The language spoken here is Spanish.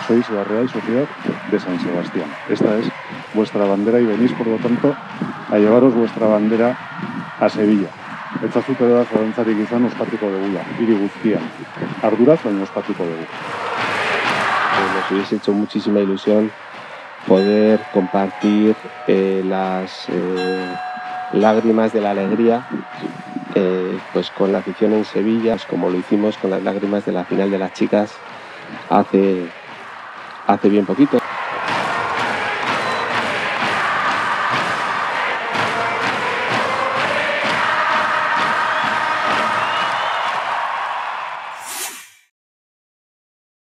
sois la Real Sociedad de San Sebastián. Esta es vuestra bandera y venís, por lo tanto, a llevaros vuestra bandera a Sevilla. Etzazute da zalantzarik izan ospatuko dugula, hiri guztian. Arduraz, baina ospatuko dugu. Nos hubiese hecho muchísima ilusión poder compartir las lágrimas de la alegría pues con la afición en Sevilla, pues como lo hicimos con las lágrimas de la final de las chicas hace bien poquito.